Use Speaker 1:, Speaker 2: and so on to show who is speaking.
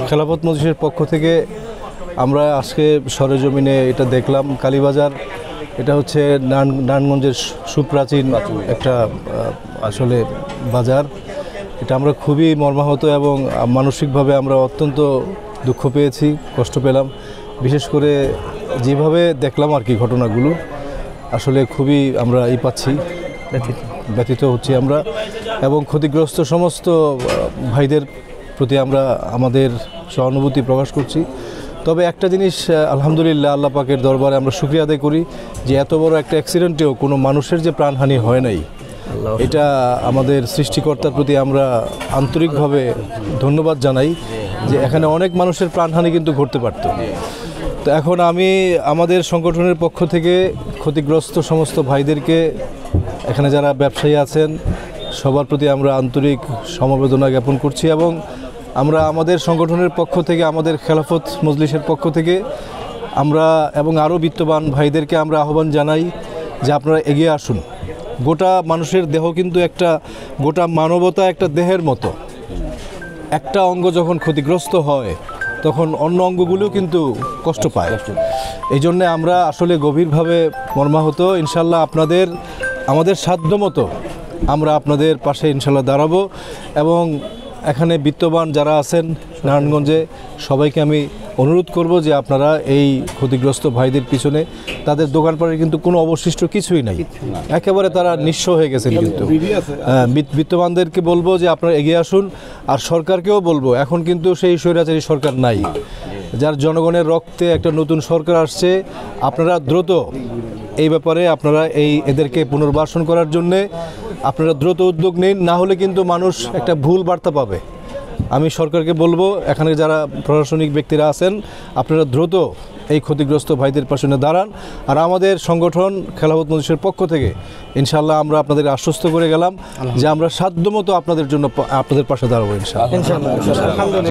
Speaker 1: খেলাফত মজলিসের পক্ষ থেকে আমরা আজকে সরেজমিনে এটা দেখলাম। কালীবাজার এটা হচ্ছে নারায়ণগঞ্জের সুপ্রাচীন একটা আসলে বাজার। এটা আমরা খুবই মর্মাহত এবং মানসিকভাবে আমরা অত্যন্ত দুঃখ পেয়েছি, কষ্ট পেলাম। বিশেষ করে যেভাবে দেখলাম আর কি ঘটনাগুলো, আসলে খুবই আমরা পাচ্ছি, ব্যথিত হচ্ছি আমরা, এবং ক্ষতিগ্রস্ত সমস্ত ভাইদের প্রতি আমরা আমাদের সহানুভূতি প্রকাশ করছি। তবে একটা জিনিস আলহামদুলিল্লাহ আল্লাহ পাকের দরবারে আমরা শুকরিয়া আদায় করি যে এত বড় একটা অ্যাক্সিডেন্টেও কোনো মানুষের যে প্রাণহানি হয় নাই, এটা আমাদের সৃষ্টিকর্তার প্রতি আমরা আন্তরিকভাবে ধন্যবাদ জানাই যে এখানে অনেক মানুষের প্রাণহানি কিন্তু ঘটতে পারত। তো এখন আমি আমাদের সংগঠনের পক্ষ থেকে ক্ষতিগ্রস্ত সমস্ত ভাইদেরকে, এখানে যারা ব্যবসায়ী আছেন সবার প্রতি আমরা আন্তরিক সমবেদনা জ্ঞাপন করছি, এবং আমরা আমাদের সংগঠনের পক্ষ থেকে, আমাদের খেলাফত মজলিসের পক্ষ থেকে আমরা এবং আরও বিত্তবান ভাইদেরকে আমরা আহ্বান জানাই যে আপনারা এগিয়ে আসুন। গোটা মানুষের দেহ কিন্তু একটা, গোটা মানবতা একটা দেহের মতো। একটা অঙ্গ যখন ক্ষতিগ্রস্ত হয় তখন অন্য অঙ্গগুলোও কিন্তু কষ্ট পায়। এই জন্যে আমরা আসলে গভীরভাবে মর্মাহত। ইনশাল্লাহ আমাদের সাধ্যমতো আমরা আপনাদের পাশে ইনশাল্লাহ দাঁড়াবো, এবং এখানে বিত্তবান যারা আছেন নারায়ণগঞ্জে সবাইকে আমি অনুরোধ করব যে আপনারা এই ক্ষতিগ্রস্ত ভাইদের পিছনে, তাদের দোকানপাটের কিন্তু কোনো অবশিষ্ট কিছুই নাই, একেবারে তারা নিঃস্ব হয়ে গেছেন। কিন্তু বিত্তবানদেরকে বলবো যে আপনারা এগিয়ে আসুন, আর সরকারকেও বলবো এখন কিন্তু সেই স্বৈরাচারী সরকার নাই, যার জনগণের রক্তে একটা নতুন সরকার আসছে। আপনারা দ্রুত এই ব্যাপারে আপনারা এদেরকে পুনর্বাসন করার জন্যে আপনারা দ্রুত উদ্যোগ নিন, না হলে কিন্তু মানুষ একটা ভুল বার্তা পাবে। আমি সরকারকে বলবো, এখানে যারা প্রশাসনিক ব্যক্তিরা আছেন আপনারা দ্রুত এই ক্ষতিগ্রস্ত ভাইদের পাশে দাঁড়ান। আর আমাদের সংগঠন খেলাফত মজলিসের পক্ষ থেকে ইনশাআল্লাহ আমরা আপনাদের আশ্বস্ত করে গেলাম যে আমরা সাধ্যমতো আপনাদের জন্য, আপনাদের পাশে দাঁড়াবো ইনশাআল্লাহ।